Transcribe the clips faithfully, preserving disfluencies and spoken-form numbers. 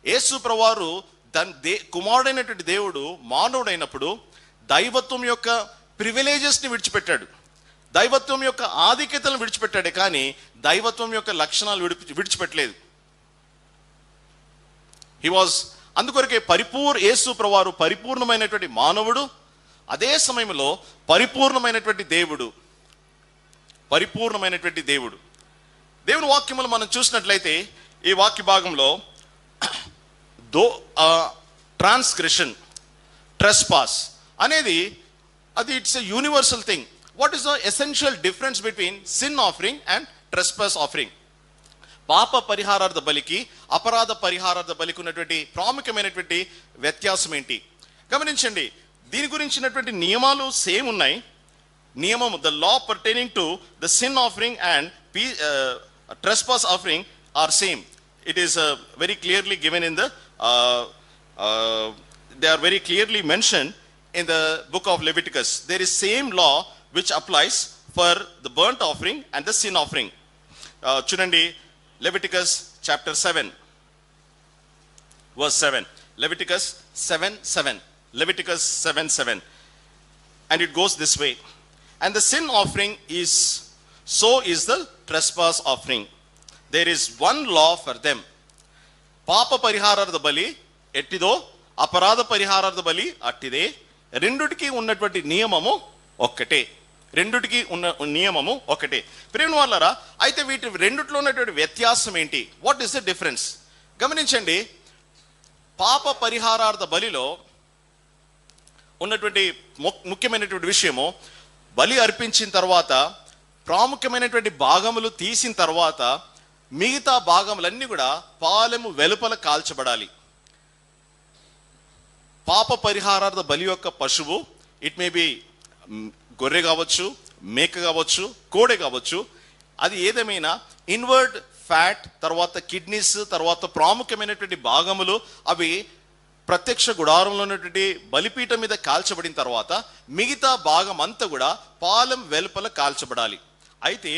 యేసు ప్రభువారు తన దే కుమారుడైనటువంటి దేవుడు మానవుడైనప్పుడు దైవత్వం యొక్క ప్రివిలేజెస్ని విడిచిపెట్టాడు, దైవత్వం యొక్క ఆధిక్యతలను విడిచిపెట్టాడు, కానీ దైవత్వం యొక్క లక్షణాలు విడిపి విడిచిపెట్టలేదు. హీ వాజ్ అందుకొరకే పరిపూర్ యేసు ప్రభువారు పరిపూర్ణమైనటువంటి మానవుడు, అదే సమయంలో పరిపూర్ణమైనటువంటి దేవుడు. పరిపూర్ణమైనటువంటి దేవుడు దేవుని వాక్యములు మనం చూసినట్లయితే ఈ వాక్య భాగంలో దో ట్రాన్స్గ్రెషన్, ట్రెస్పాస్ అనేది అది it's a universal thing. What is the essential difference between sin offering and trespass offering? పాప పరిహారార్థ బలికి అపరాధ పరిహారార్థ బలికి ఉన్నటువంటి ప్రాముఖ్యమైనటువంటి వ్యత్యాసం ఏంటి గమనించండి. దీని గురించినటువంటి నియమాలు సేమ్ ఉన్నాయి. నియమం, the law pertaining to the sin offering and పీ trespass offering are same. It is uh, very clearly given in the uh, uh, they are very clearly mentioned in the book of Leviticus. There is same law which applies for the burnt offering and the sin offering. uh, chudandi Leviticus chapter seven verse seven. Leviticus seven seven. Leviticus seven seven, and it goes this way: and the sin offering is so is the trespass offering. There is one law for them. పాప పరిహారార్థ బలి ఎట్టిదో అపరాధ పరిహారార్థ బలి అట్టిదే. రెండుటికి ఉన్నటువంటి నియమము ఒక్కటే. రెండుటికి ఉన్న నియమము ఒకటే. ప్రేమ వాళ్ళరా, అయితే వీటి రెండిట్లో ఉన్నటువంటి వ్యత్యాసం ఏంటి? What is the difference? గమనించండి. పాప పరిహారార్థ బలిలో ఉన్నటువంటి ముఖ్యమైనటువంటి విషయము, బలి అర్పించిన తర్వాత ప్రాముఖ్యమైనటువంటి భాగములు తీసిన తర్వాత మిగతా భాగములన్నీ కూడా పాలెము వెలుపల కాల్చబడాలి. పాప పరిహారార్థ బలి యొక్క పశువు, ఇట్ మే బి గొర్రె కావచ్చు, మేక కావచ్చు, కోడె కావచ్చు, అది ఏదేమైనా ఇన్వర్డ్ ఫ్యాట్, తర్వాత కిడ్నీస్, తర్వాత ప్రాముఖ్యమైనటువంటి భాగములు అవి ప్రత్యక్ష గుడారంలో ఉన్నటువంటి బలిపీఠం మీద కాల్చబడిన తర్వాత మిగతా భాగం అంతా కూడా పాలెం వెలుపల కాల్చబడాలి. అయితే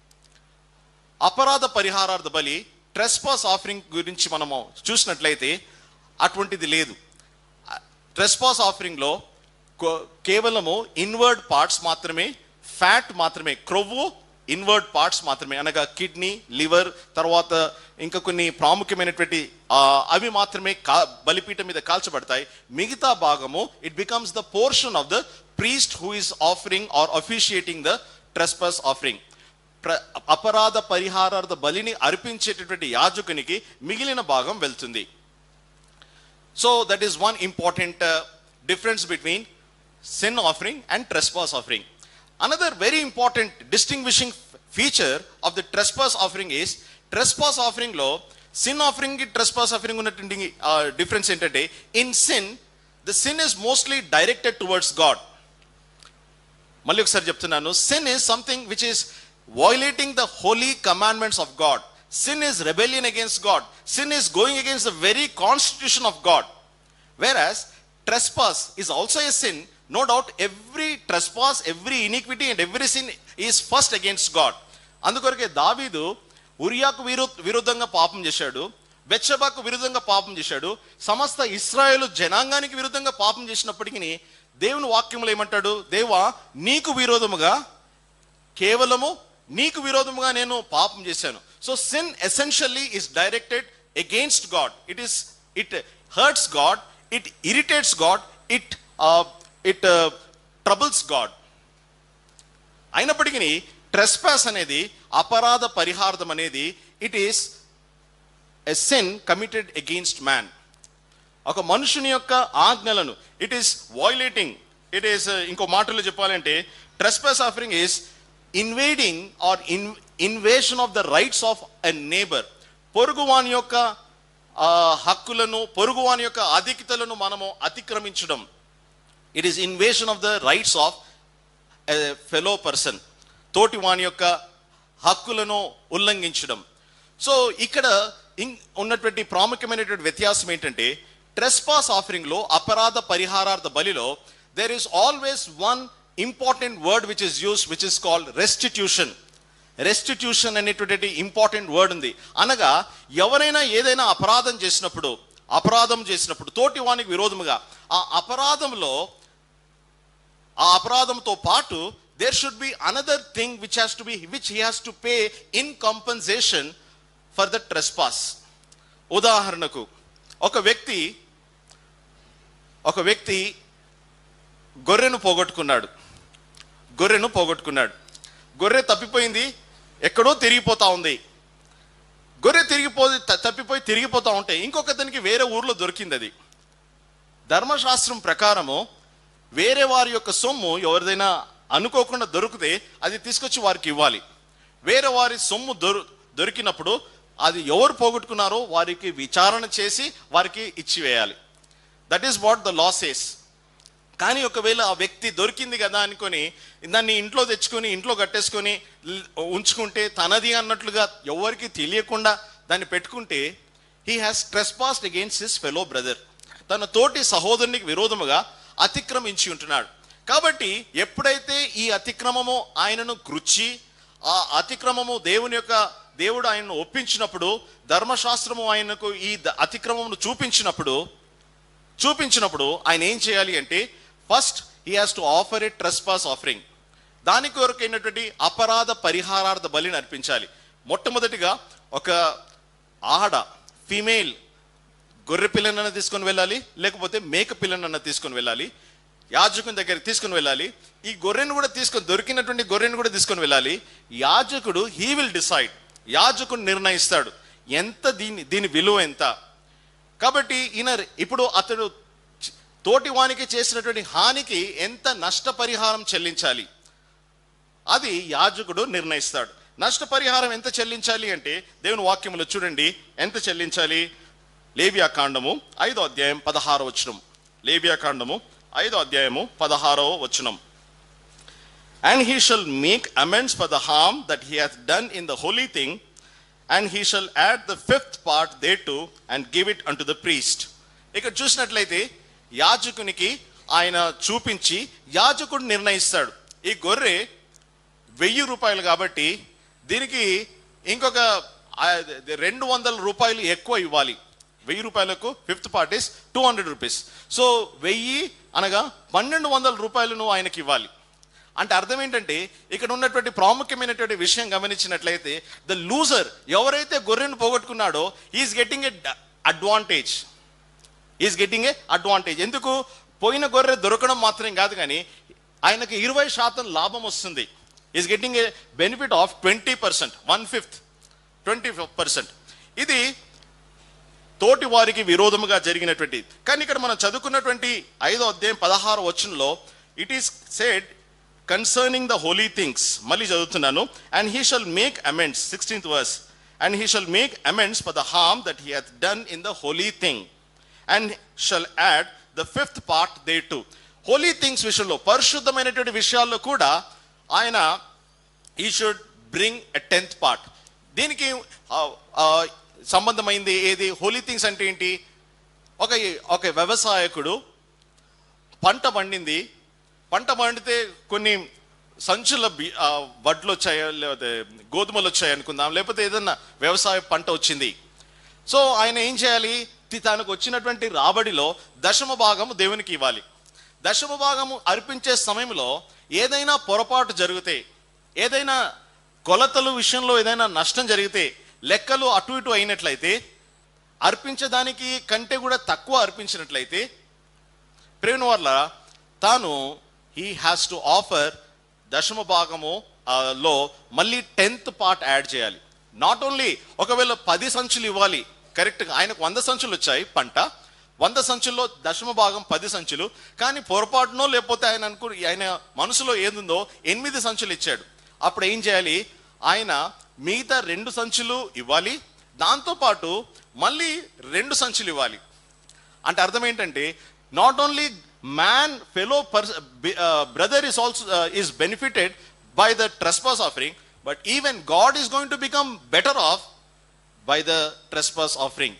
అపరాధ పరిహారార్థ బలి, ట్రెస్పాస్ ఆఫరింగ్ గురించి మనము చూసినట్లయితే అటువంటిది లేదు. ట్రెస్పాస్ ఆఫరింగ్లో కేవలము ఇన్వర్డ్ పార్ట్స్ మాత్రమే, ఫ్యాట్ మాత్రమే, క్రొవ్వు ఇన్వర్డ్ పార్ట్స్ మాత్రమే, అనగా కిడ్నీ, లివర్, తర్వాత ఇంకా కొన్ని ప్రాముఖ్యమైనటువంటి అవి మాత్రమే కా బలిపీఠం మీద కాల్చబడతాయి. మిగతా భాగము it becomes the portion of the priest who is offering or officiating the trespass offering. అపరాధ పరిహారార్థ బలిని అర్పించేటటువంటి యాజకునికి మిగిలిన భాగం వెళ్తుంది. So that is one important difference between sin offering and trespass offering. Another very important distinguishing feature of the trespass offering is, trespass offering lo sin offering ki trespass offering unnatundi uh, difference entante, in sin the sin is mostly directed towards God. Malli okkari cheptunnanu, sin is something which is violating the holy commandments of God. Sin is rebellion against God. Sin is going against the very constitution of God. Whereas trespass is also a sin. No doubt every trespass, every iniquity and every sin is first against God. అందుకొరకే దావీదు ఉరియాకు విరు విరుద్ధంగా పాపం చేశాడు, బెత్షెబాకు విరుద్ధంగా పాపం చేశాడు, సమస్త ఇశ్రాయేలు జనాంగానికి విరుద్ధంగా పాపం చేసినప్పటికీ దేవుని వాక్యములు ఏమంటాడు? దేవా, నీకు విరోధముగా, కేవలము నీకు విరోధముగా నేను పాపం చేశాను. So sin essentially is directed against God. It is it hurts God, it irritates God, it it troubles God. అయినప్పటికీ ట్రెస్పాస్ అనేది, అపరాధ పరిహార్థం అనేది, it is a sin committed against man. ఒక మనుషుని యొక్క ఆజ్ఞలను it is violating. It is ఇంకో మాటలో చెప్పాలంటే trespass offering is invading or in invasion of the rights of a neighbour. పొరుగువాని యొక్క హక్కులను, పొరుగువాని యొక్క అధిక్యతలను మనము అతిక్రమించడం. It is invasion of the rights of a fellow person. తోటి వాని యొక్క హక్కులను ఉల్లంఘించడం. సో ఇక్కడ ఉన్నటువంటి ప్రాముఖ్యమైనటువంటి వ్యత్యాసం ఏంటంటే, ట్రెస్పాస్ ఆఫరింగ్లో, అపరాధ పరిహారార్థ బలిలో there is always one important word which is used, which is called restitution. Restitution అనేటువంటి ఇంపార్టెంట్ వర్డ్ ఉంది. అనగా ఎవరైనా ఏదైనా అపరాధం చేసినప్పుడు అపరాధం చేసినప్పుడు తోటి వానికి విరోధముగా, ఆ అపరాధంలో ఆ అపరాధంతో పాటు there should be another thing which has to be which he has to pay in compensation for the trespass. ఉదాహరణకు ఒక వ్యక్తి ఒక వ్యక్తి గొర్రెను పోగొట్టుకున్నాడు గొర్రెను పోగొట్టుకున్నాడు గొర్రె తప్పిపోయింది, ఎక్కడో తిరిగిపోతా ఉంది. గొర్రె తిరిగిపోయి తప్పిపోయి తిరిగిపోతా ఉంటే ఇంకొకతనికి వేరే ఊర్లో దొరికింది. అది ధర్మశాస్త్రం ప్రకారము వేరే వారి యొక్క సొమ్ము ఎవరిదైనా అనుకోకుండా దొరికితే అది తీసుకొచ్చి వారికి ఇవ్వాలి. వేరే వారి సొమ్ము దొరు దొరికినప్పుడు అది ఎవరు పోగొట్టుకున్నారో వారికి విచారణ చేసి వారికి ఇచ్చివేయాలి. That is what the law says. కానీ ఒకవేళ ఆ వ్యక్తి దొరికింది కదా అనుకొని దాన్ని ఇంట్లో తెచ్చుకొని ఇంట్లో కట్టేసుకొని ఉంచుకుంటే తనది అన్నట్లుగా ఎవరికి తెలియకుండా దాన్ని పెట్టుకుంటే he has trespassed against his fellow brother. తన తోటి సహోదరునికి విరోధముగా అతిక్రమించి ఉంటున్నాడు. కాబట్టి ఎప్పుడైతే ఈ అతిక్రమము ఆయనను కృచ్చి, ఆ అతిక్రమము దేవుని యొక్క దేవుడు ఆయనను ఒప్పించినప్పుడు, ధర్మశాస్త్రము ఆయనకు ఈ అతిక్రమమును చూపించినప్పుడు చూపించినప్పుడు ఆయన ఏం చేయాలి అంటే first he has to offer a trespass offering. దాని కొరకైనటువంటి అపరాధ పరిహారార్థ బలిని అర్పించాలి. మొట్టమొదటిగా ఒక ఆడ ఫీమేల్ గొర్రె పిల్లనన్నా తీసుకొని వెళ్ళాలి, లేకపోతే మేక పిల్లనన్నా తీసుకొని వెళ్ళాలి. యాజకుని దగ్గరికి తీసుకొని వెళ్ళాలి. ఈ గొర్రెను కూడా తీసుకొని దొరికినటువంటి గొర్రెను కూడా తీసుకొని వెళ్ళాలి. యాజకుడు హీ విల్ డిసైడ్, యాజకుడు నిర్ణయిస్తాడు ఎంత దీని దీని విలువ ఎంత. కాబట్టి ఈయన ఇప్పుడు అతడు తోటి వానికి చేసినటువంటి హానికి ఎంత నష్టపరిహారం చెల్లించాలి అది యాజకుడు నిర్ణయిస్తాడు. నష్టపరిహారం ఎంత చెల్లించాలి అంటే దేవుని వాక్యములో చూడండి ఎంత చెల్లించాలి. లేవియా కాండము ఐదో అధ్యాయం పదహారో వచనం. లేవియా కాండము ఐదో అధ్యాయము పదహారవ వచనం. And he shall make amends for the harm that he hath done in the holy thing, and he shall add the fifth part thereto and give it unto the priest. ఇక్కడ చూసినట్లయితే యాజకునికి ఆయన చూపించి యాజకుడు నిర్ణయిస్తాడు. ఈ గొర్రె వెయ్యి రూపాయలు కాబట్టి దీనికి ఇంకొక రెండు వందల రూపాయలు ఎక్కువ ఇవ్వాలి. వెయ్యి రూపాయలకు fifth part is two hundred rupees. So వెయ్యి అనగా పన్నెండు వందల రూపాయలను ఆయనకి ఇవ్వాలి. అంటే అర్థం ఏంటంటే ఇక్కడ ఉన్నటువంటి ప్రాముఖ్యమైనటువంటి విషయం గమనించినట్లయితే ద లూజర్ ఎవరైతే గొర్రెను పోగొట్టుకున్నాడో is getting a advantage is getting a advantage ఎందుకు? పోయిన గొర్రె దొరకడం మాత్రం కాదు కానీ ఆయనకు ఇరవై శాతం లాభం వస్తుంది. Is getting a benefit of twenty percent one fifth twenty percent ఇది తోటి వారికి విరోధముగా జరిగినటువంటి. కానీ ఇక్కడ మనం చదువుకున్నటువంటి ఐదో అధ్యాయం పదహారు వచనంలో it is said concerning the holy things. మళ్ళీ చదువుతున్నాను. And he shall make amends, sixteenth verse. And he shall make amends for the harm that he hath done in the holy thing and shall add the fifth part thereto. Holy things విషయంలో పరిశుద్ధమైనటువంటి విషయాల్లో కూడా ఆయన ఈ should bring a tenth part. దీనికి సంబంధమైంది ఏది? Holi things అంటే ఏంటి? ఒక ఒక వ్యవసాయకుడు పంట పండింది, పంట పండితే కొన్ని సంచుల వడ్లు వచ్చాయో లేకపోతే గోధుమలు వచ్చాయి అనుకుందాం, లేకపోతే ఏదన్నా వ్యవసాయ పంట వచ్చింది. సో ఆయన ఏం చేయాలి? తనకు వచ్చినటువంటి రాబడిలో దశమ భాగము దేవునికి ఇవ్వాలి. దశమ భాగము అర్పించే సమయంలో ఏదైనా పొరపాటు జరిగితే, ఏదైనా కొలతలు విషయంలో ఏదైనా నష్టం జరిగితే, లెక్కలు అటు ఇటు అయినట్లయితే, అర్పించడానికి కంటే కూడా తక్కువ అర్పించినట్లయితే ప్రేమ వల్ల తాను హీ హ్యాస్ టు ఆఫర్ దశమ భాగము లో మళ్ళీ టెన్త్ పార్ట్ యాడ్ చేయాలి. నాట్ ఓన్లీ ఒకవేళ పది సంచులు ఇవ్వాలి, కరెక్ట్గా ఆయనకు వంద సంచులు వచ్చాయి పంట, వంద సంచుల్లో దశమ భాగం పది సంచులు, కానీ పొరపాటునో లేకపోతే ఆయన అనుకు ఆయన మనసులో ఏదుందో ఎనిమిది సంచులు ఇచ్చాడు. అప్పుడు ఏం చేయాలి? ఆయన మిగతా రెండు సంచులు ఇవ్వాలి, దాంతోపాటు మళ్ళీ రెండు సంచులు ఇవ్వాలి. అంటే అర్థం ఏంటంటే not only man fellow purse brother is also is benefited by the trespass offering, but even God is going to become better off by the trespass offering.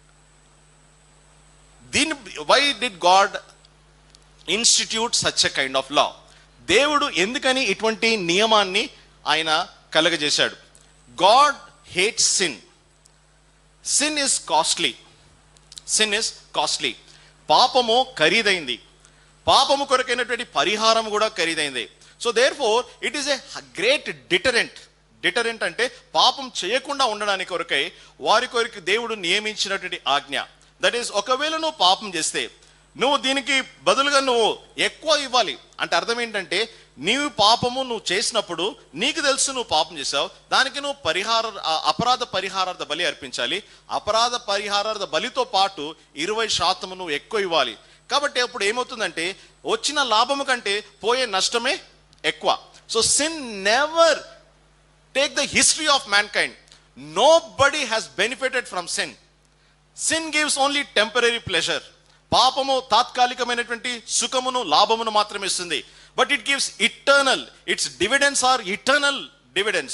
దీని why did God institute such a kind of law? దేవుడు ఎందుకని ఇటువంటి నియమాన్ని ఆయన కలగజేశాడు? God hates sin. Sin is costly. Sin is costly. పాపము ఖరీదైంది, పాపము కొరకైనటువంటి పరిహారం కూడా ఖరీదైంది. So therefore it is a great deterrent. Deterrent అంటే పాపం చేయకుండా ఉండడానికి కొరకై వారి కొరకు దేవుడు నియమించినటువంటి ఆజ్ఞ. దట్ ఈస్, ఒకవేళ నువ్వు పాపం చేస్తే నువ్వు దీనికి బదులుగా నువ్వు ఎక్కువ ఇవ్వాలి. అంటే అర్థం ఏంటంటే, నీవు పాపము నువ్వు చేసినప్పుడు నీకు తెలుసు నువ్వు పాపం చేసావు, దానికి నువ్వు పరిహార అపరాధ పరిహారార్థ బలి అర్పించాలి. అపరాధ పరిహారార్థ బలితో పాటు ఇరవై శాతం నువ్వు ఎక్కువ ఇవ్వాలి. కాబట్టి అప్పుడు ఏమవుతుందంటే, వచ్చిన లాభము కంటే పోయే నష్టమే ఎక్కువ. So sin never take the history of mankind. Nobody has benefited from sin. Sin gives only temporary pleasure. పాపము తాత్కాలికమైనటువంటి సుఖమును లాభమును మాత్రమే ఇస్తుంది. But it gives eternal, its dividends are eternal dividends.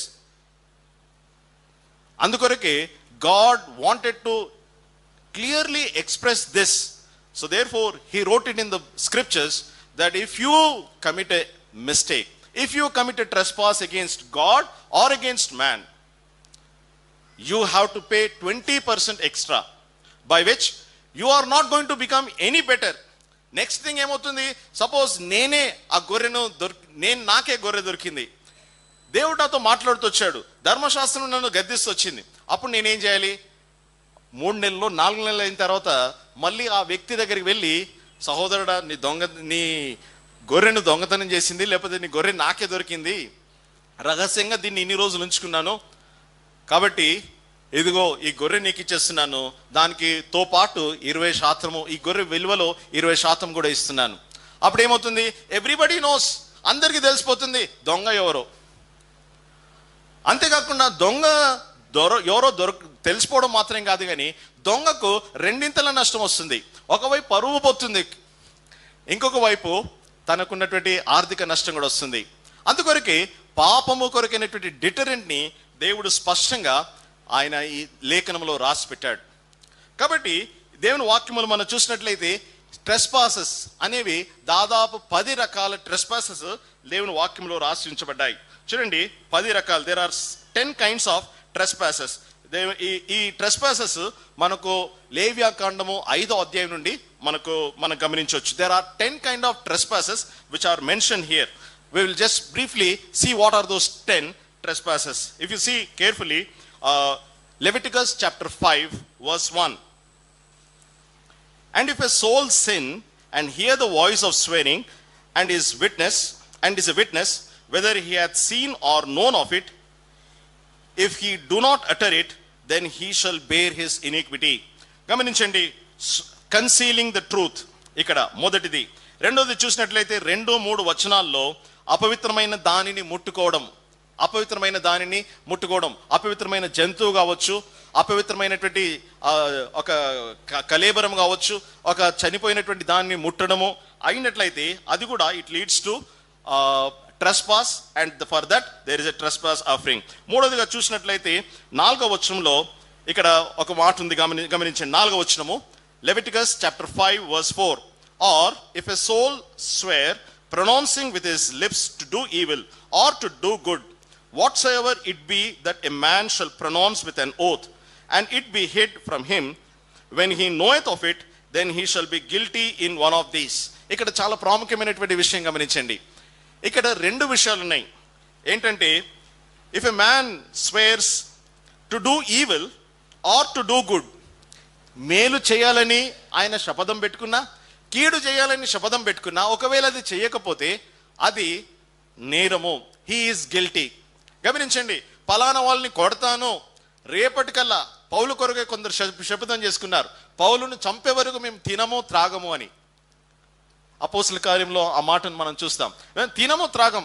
అందుకొరకే God wanted to clearly express this. So therefore he wrote it in the scriptures that if you commit a mistake, if you commit a trespass against God or against man, you have to pay twenty percent extra, by which you are not going to become any better. Next thing ఏమవుతుంది, suppose నేనే ఆ గొర్రెను దొరికి నేను నాకే గొర్రె దొరికింది, దేవుడు నాతో మాట్లాడుతూ వచ్చాడు, ధర్మశాస్త్రం నన్ను గద్దిస్తూ వచ్చింది. అప్పుడు నేనేం చేయాలి? మూడు నెలలు నాలుగు నెలలు అయిన తర్వాత మళ్ళీ ఆ వ్యక్తి దగ్గరికి వెళ్ళి, సహోదరుడా నీ దొంగ నీ గొర్రెను దొంగతనం చేసింది, లేకపోతే నీ గొర్రె నాకే దొరికింది, రహస్యంగా దీన్ని ఇన్ని రోజులు ఉంచుకున్నాను, కాబట్టి ఇదిగో ఈ గొర్రె నీకు ఇచ్చేస్తున్నాను, దానికి తో పాటు ఇరవై శాతము ఈ గొర్రె విలువలో ఇరవై శాతం కూడా ఇస్తున్నాను. అప్పుడు ఏమవుతుంది? ఎవ్రీబడి నోస్, అందరికీ తెలిసిపోతుంది దొంగ ఎవరో. అంతేకాకుండా దొంగ దొర ఎవరో దొరక తెలిసిపోవడం మాత్రం కాదు, కానీ దొంగకు రెండింతల నష్టం వస్తుంది. ఒకవైపు పరువు పోతుంది, ఇంకొక వైపు తనకున్నటువంటి ఆర్థిక నష్టం కూడా వస్తుంది. అందుకొరకే పాపము కొరకైనటువంటి డిటరెంట్ని దేవుడు స్పష్టంగా ఆయన ఈ లేఖనంలో రాసి పెట్టాడు. కాబట్టి దేవుని వాక్యములు మనం చూసినట్లయితే ట్రెస్పాసెస్ అనేవి దాదాపు పది రకాల ట్రెస్పాసెస్ దేవుని వాక్యంలో రాసి ఉంచబడ్డాయి. చూడండి, పది రకాలు. There are ten kinds of trespasses. ఈ ఈ ట్రెస్పాసెస్ మనకు లేవ్యాకాండము ఐదో అధ్యాయం నుండి మనకు మనం గమనించవచ్చు. There are ten kind of trespasses which are mention here. We will just briefly see what are those ten trespasses. If you see carefully, uh, Leviticus chapter five verse one. And if a soul sin and hear the voice of swearing and is witness and is a witness whether he hath seen or known of it, if he do not utter it, then he shall bear his iniquity. గమనించండి, concealing the truth ఇక్కడ మొదటిది. రెండోది చూసినట్లయితే రెండు మూడు వచనాల్లో అపవిత్రమైన దానిని ముట్టుకోవడం, అపవిత్రమైన దానిని ముట్టుకోవడం, అపవిత్రమైన జంతువు కావచ్చు, అపవిత్రమైనటువంటి ఒక కలేబరం కావచ్చు, ఒక చనిపోయినటువంటి దాన్ని ముట్టడము అయినట్లయితే అది కూడా it leads to trespass, and for that there is a trespass offering. మూడోదిగా చూసినట్లయితే నాలుగో వచనంలో ఇక్కడ ఒక మాట ఉంది, గమని గమనించండి నాలుగో వచనము, Leviticus chapter five verse four. Or if a soul swear, pronouncing with his lips to do evil or to do good, whatsoever it be that a man shall pronounce with an oath, and it be hid from him, when he knoweth of it, then he shall be guilty in one of these. ఇక్కడ చాలా ప్రాముఖ్యమైనటువంటి విషయం గమనించండి. ఇక్కడ రెండు విషయాలు ఉన్నాయి. ఏంటంటే, if a man swears to do evil or to do good, మేలు చేయాలని ఆయన శపథం పెట్టుకున్నా, కీడు చేయాలని శపథం పెట్టుకున్నా, ఒకవేళ అది చేయకపోతే అది నేరము. He is guilty. గమనించండి, పలానా వాళ్ళని కొడతాను రేపటికల్లా, పౌలు కొరకే కొందరు శపథం చేసుకున్నారు, పౌలును చంపే వరకు మేము తినము త్రాగము అని. అపోస్తల కార్యంలో ఆ మాటను మనం చూస్తాం. తినము త్రాగం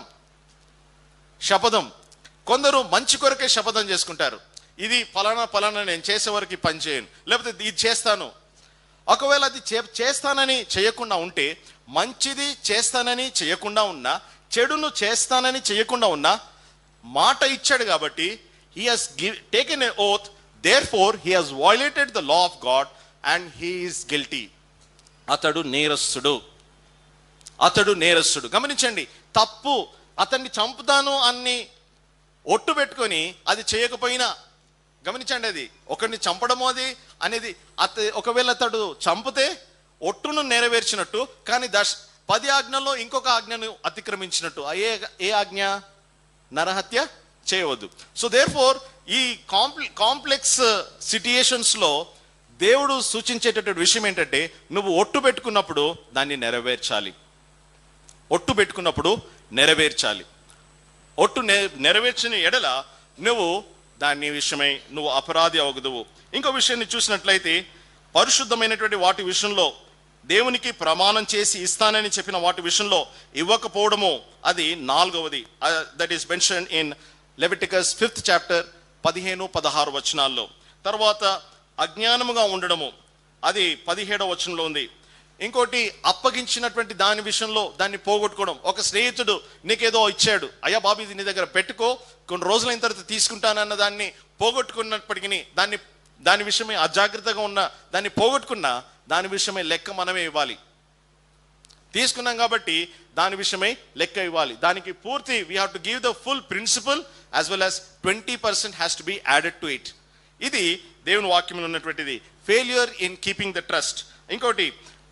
శపథం. కొందరు మంచి కొరకే శపథం చేసుకుంటారు, ఇది ఫలానా ఫలానా నేను చేసే వరకు పని చేయను, లేకపోతే ఇది చేస్తాను. ఒకవేళ అది చేస్తానని చేయకుండా ఉంటే, మంచిది చేస్తానని చేయకుండా ఉన్నా, చెడును చేస్తానని చేయకుండా ఉన్నా, మాట ఇచ్చాడు కాబట్టి he has taken an oath, therefore he has violated the law of God and he is guilty. అతడు నేరస్తుడు, అతడు నేరస్తుడు. గమనించండి, తప్పు అతన్ని చంపుతాను అని ఒట్టు పెట్టుకొని అది చేయకపోయినా, గమనించండి, అది ఒకరిని చంపడము అది అనేది అత ఒకవేళ అతడు చంపితే ఒట్టును నెరవేర్చినట్టు, కానీ దశ పది ఆజ్ఞల్లో ఇంకొక ఆజ్ఞను అతిక్రమించినట్టు. ఏ ఏ ఆజ్ఞ? నరహత్య చేయవద్దు. సో దేర్ ఫోర్ ఈ కాంప్లె కాంప్లెక్స్ సిట్యుయేషన్స్లో దేవుడు సూచించేటటువంటి విషయం ఏంటంటే, నువ్వు ఒట్టు పెట్టుకున్నప్పుడు దాన్ని నెరవేర్చాలి. ఒట్టు పెట్టుకున్నప్పుడు నెరవేర్చాలి. ఒట్టు నె నెరవేర్చిన ఎడల నువ్వు దాని విషయమై నువ్వు అపరాధి అవగదువు. ఇంకో విషయాన్ని చూసినట్లయితే, పరిశుద్ధమైనటువంటి వాటి విషయంలో దేవునికి ప్రమాణం చేసి ఇస్తానని చెప్పిన వాటి విషయంలో ఇవ్వకపోవడము, అది నాలుగవది. That is mention in Leviticus fifth chapter పదిహేను పదహారు వచనాల్లో. తర్వాత అజ్ఞానముగా ఉండడము, అది పదిహేడవ వచనంలో ఉంది. ఇంకోటి అప్పగించినటువంటి దాని విషయంలో దాన్ని పోగొట్టుకోవడం. ఒక స్నేహితుడు నీకేదో ఇచ్చాడు, అయ్యా బాబు ఇది నీ దగ్గర పెట్టుకో, కొన్ని రోజులైన తర్వాత తీసుకుంటానన్న దాన్ని పోగొట్టుకున్నప్పటికీ దాన్ని దాని విషయమే అజాగ్రత్తగా ఉన్న దాన్ని పోగొట్టుకున్నా దాని విషయమే లెక్క మనమే ఇవ్వాలి. తీసుకున్నాం కాబట్టి దాని విషయమై లెక్క ఇవ్వాలి. దానికి పూర్తి we have to give the full principal as well as twenty percent has to be added to it. ఇది దేవుని వాక్యంలో ఉన్నటువంటిది. Failure in keeping the trust. ఇంకోటి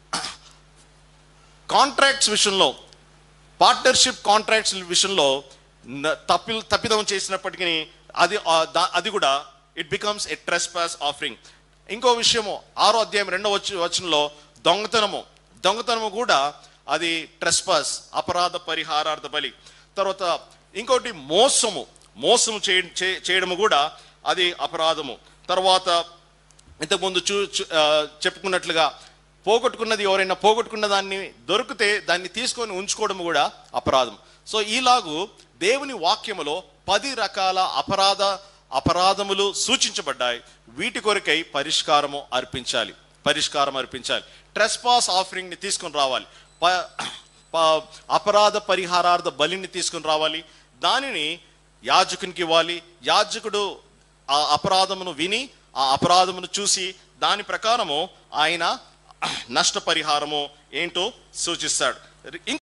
కాంట్రాక్ట్స్ విషయంలో, పార్ట్నర్షిప్ కాంట్రాక్ట్స్ విషయంలో తప్పి తప్పిదం చేసినప్పటికీ అది అది కూడా it becomes a trespass offering. ఇంకో విషయము ఆరో అధ్యాయం రెండో వచ్చ వచనంలో దొంగతనము దొంగతనము కూడా అది ట్రెస్పాస్, అపరాధ పరిహారార్థ బలి. తర్వాత ఇంకోటి మోసము మోసము చేయడము కూడా అది అపరాధము. తర్వాత ఇంతకుముందు చూ చెప్పుకున్నట్లుగా పోగొట్టుకున్నది, ఎవరైనా పోగొట్టుకున్న దాన్ని దొరికితే దాన్ని తీసుకొని ఉంచుకోవడం కూడా అపరాధం. సో ఈలాగు దేవుని వాక్యములో పది రకాల అపరాధ అపరాధములు సూచించబడ్డాయి. వీటి కొరకై పరిష్కారము అర్పించాలి పరిష్కారం అర్పించాలి ట్రెస్పాస్ ఆఫరింగ్ని తీసుకొని రావాలి. ప అపరాధ పరిహారార్థ బలిని తీసుకొని రావాలి. దానిని యాజకునికి ఇవ్వాలి. యాజకుడు ఆ అపరాధమును విని ఆ అపరాధమును చూసి దాని ప్రకారము ఆయన నష్టపరిహారము ఏంటో సూచిస్తాడు.